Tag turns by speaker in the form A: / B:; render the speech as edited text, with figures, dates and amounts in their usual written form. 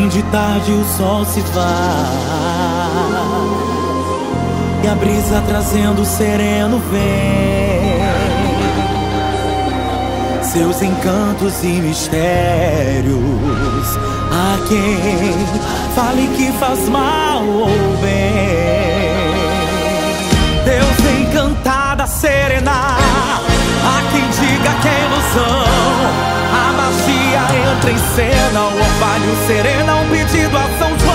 A: fim de tarde o sol se vai e a brisa trazendo o sereno vem. Seus encantos e mistérios, a quem fale que faz mal ou bem. Deus encantada serena, a quem diga que é ilusão. A magia entra em cena, o orvalho serena, um pedido, ação de